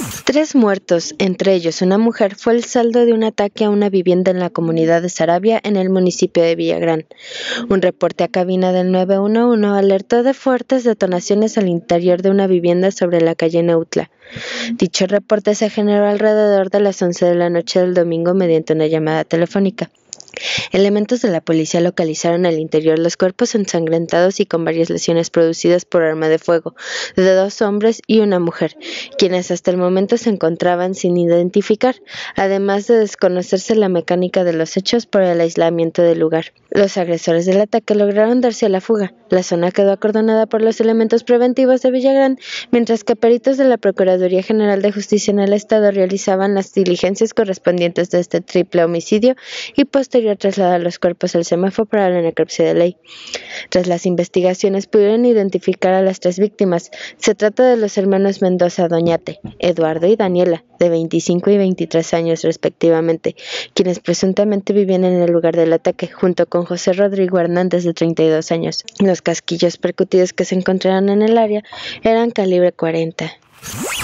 3 muertos, entre ellos una mujer, fue el saldo de un ataque a una vivienda en la comunidad de Saravia, en el municipio de Villagrán. Un reporte a cabina del 911 alertó de fuertes detonaciones al interior de una vivienda sobre la calle Neutla. Dicho reporte se generó alrededor de las 11 de la noche del domingo mediante una llamada telefónica. Elementos de la policía localizaron al interior los cuerpos ensangrentados y con varias lesiones producidas por arma de fuego, de 2 hombres y una mujer, quienes hasta el momento se encontraban sin identificar, además de desconocerse la mecánica de los hechos por el aislamiento del lugar. Los agresores del ataque lograron darse a la fuga. La zona quedó acordonada por los elementos preventivos de Villagrán, mientras que peritos de la Procuraduría General de Justicia en el Estado realizaban las diligencias correspondientes de este triple homicidio y posterior trasladar los cuerpos al semáforo para la necropsia de ley. Tras las investigaciones pudieron identificar a las 3 víctimas. Se trata de los hermanos Mendoza Doñate, Eduardo y Daniela, de 25 y 23 años respectivamente, quienes presuntamente vivían en el lugar del ataque, junto con José Rodrigo Hernández, de 32 años. Los casquillos percutidos que se encontraron en el área eran calibre 40.